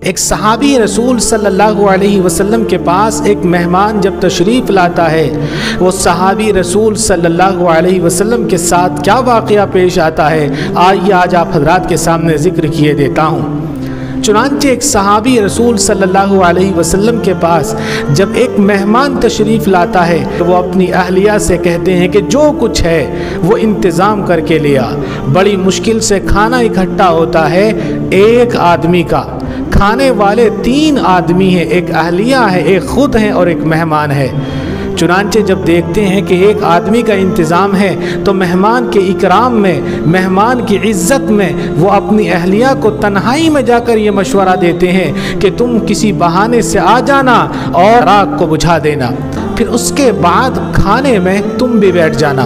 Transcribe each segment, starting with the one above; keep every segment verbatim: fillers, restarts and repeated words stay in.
ایک صحابی رسول صلی اللہ علیہ وسلم کے پاس ایک مہمان جب تشریف لاتا ہے، وہ صحابی رسول صلی اللہ علیہ وسلم کے ساتھ کیا واقعہ پیش آتا ہے، آئیے آج آپ حضرات کے سامنے ذکر کیے دیتا ہوں۔ چنانچہ ایک صحابی رسول صلی اللہ علیہ وسلم کے پاس جب ایک مہمان تشریف لاتا ہے تو وہ اپنی اہلیہ سے کہتے ہیں کہ جو کچھ ہے وہ انتظام کر کے لیا۔ بڑی مشکل سے کھانا اکٹھا ہوتا ہے ایک آدمی کا، کھانے والے تین آدمی ہیں، ایک اہلیہ ہے، ایک خود ہیں اور ایک مہمان ہے۔ چنانچہ جب دیکھتے ہیں کہ ایک آدمی کا انتظام ہے تو مہمان کے اکرام میں، مہمان کی عزت میں وہ اپنی اہلیہ کو تنہائی میں جا کر یہ مشورہ دیتے ہیں کہ تم کسی بہانے سے آ جانا اور آگ کو بجھا دینا، پھر اس کے بعد کھانے میں تم بھی بیٹھ جانا۔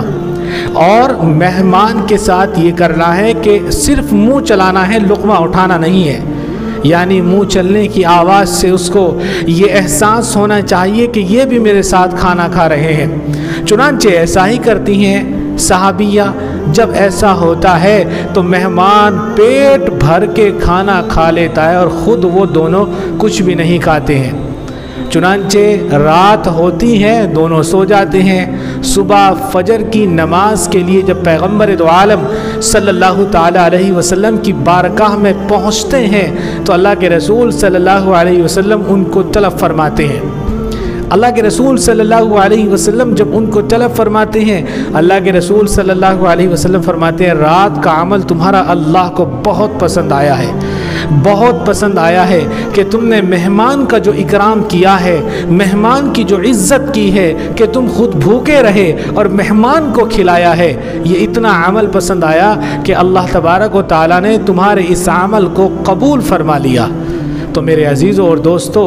اور مہمان کے ساتھ یہ کرنا ہے کہ صرف منہ چلانا ہے، لقمہ اٹھانا نہیں ہے، یعنی منہ چلنے کی آواز سے اس کو یہ احساس ہونا چاہیے کہ یہ بھی میرے ساتھ کھانا کھا رہے ہیں۔ چنانچہ ایسا ہی کرتی ہیں صحابیہ۔ جب ایسا ہوتا ہے تو مہمان پیٹ بھر کے کھانا کھا لیتا ہے اور خود وہ دونوں کچھ بھی نہیں کھاتے ہیں۔ چنانچہ رات ہوتی ہے، دونوں سو جاتے ہیں۔ صبح فجر کی نماز کے لیے جب پیغمبر دو عالم صلی اللہ تعالی علیہ وسلم کی بارگاہ میں پہنچتے ہیں تو اللہ کے رسول صلی اللہ علیہ وسلم ان کو طلب فرماتے ہیں۔ اللہ کے رسول صلی اللہ علیہ وسلم جب ان کو طلب فرماتے ہیں، اللہ کے رسول صلی اللہ علیہ وسلم فرماتے ہیں رات کا عمل تمہارا اللہ کو بہت پسند آیا ہے، بہت پسند آیا ہے کہ تم نے مہمان کا جو اکرام کیا ہے، مہمان کی جو عزت کی ہے کہ تم خود بھوکے رہے اور مہمان کو کھلایا ہے، یہ اتنا عمل پسند آیا کہ اللہ تبارک و تعالیٰ نے تمہارے اس عمل کو قبول فرما لیا۔ تو میرے عزیزوں اور دوستو،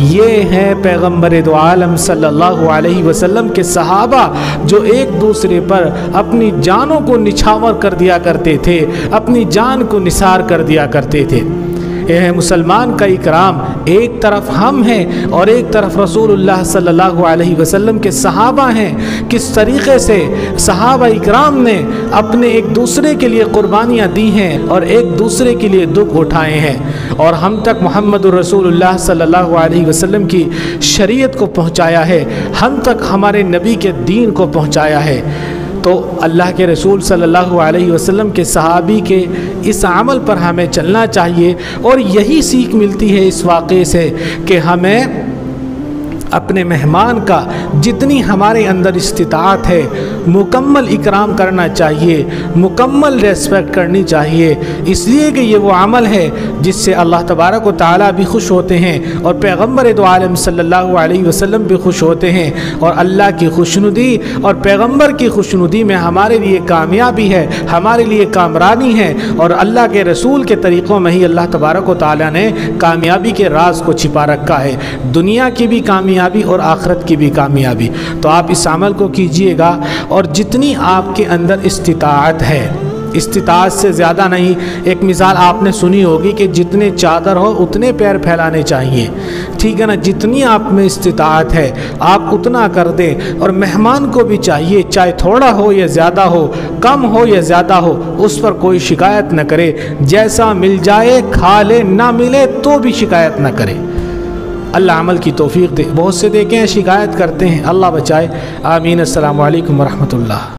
یہ ہیں پیغمبر دو عالم صلی اللہ علیہ وسلم کے صحابہ جو ایک دوسرے پر اپنی جانوں کو نچھاور کر دیا کرتے تھے، اپنی جان کو نثار کر دیا کرتے تھے۔ یہ مسلمان کا اکرام ایک طرف ہم ہیں اور ایک طرف رسول اللہ صلی اللہ علیہ وسلم کے صحابہ ہیں۔ کس طریقے سے صحابہ اکرام نے اپنے ایک دوسرے کے لیے قربانیاں دی ہیں اور ایک دوسرے کے لیے دکھ اٹھائے ہیں، اور ہم تک محمد الرسول اللہ صلی اللہ علیہ وسلم کی شریعت کو پہنچایا ہے، ہم تک ہمارے نبی کے دین کو پہنچایا ہے۔ تو اللہ کے رسول صلی اللہ علیہ وسلم کے صحابی کے اس عمل پر ہمیں چلنا چاہیے، اور یہی سیکھ ملتی ہے اس واقعے سے کہ ہمیں اپنے مہمان کا جتنی ہمارے اندر استطاعت ہے مکمل اکرام کرنا چاہیے، مکمل ریسپیکٹ کرنی چاہیے، اس لیے کہ یہ وہ عمل ہے جس سے اللہ تبارک و تعالیٰ بھی خوش ہوتے ہیں اور پیغمبر دو عالم صلی اللہ علیہ وسلم بھی خوش ہوتے ہیں، اور اللہ کی خوشنودی اور پیغمبر کی خوشنودی میں ہمارے لیے کامیابی ہے، ہمارے لیے کامرانی ہے، اور اللہ کے رسول کے طریقوں میں ہی اللہ تبارک و تعالیٰ نے کامیابی کے راز کو چھپا رکھا ہے، دنیا کی بھی کامیابی اور آخرت کی بھی کامیابی۔ تو آپ اس عمل کو کیجئے گا، اور جتنی آپ کے اندر استطاعت ہے، استطاعت سے زیادہ نہیں۔ ایک مثال آپ نے سنی ہوگی کہ جتنے چادر ہو اتنے پیر پھیلانے چاہیے، ٹھیک ہے نا؟ جتنی آپ میں استطاعت ہے آپ اتنا کر دیں، اور مہمان کو بھی چاہیے چاہے تھوڑا ہو یا زیادہ ہو، کم ہو یا زیادہ ہو، اس پر کوئی شکایت نہ کرے، جیسا مل جائے کھا لے، نہ ملے تو بھی شکایت نہ کرے۔ اللہ عمل کی توفیق دے۔ بہت سے دیکھیں شکایت کرتے ہیں، اللہ بچائے، آمین۔ السلام علیکم ورحمۃ اللہ۔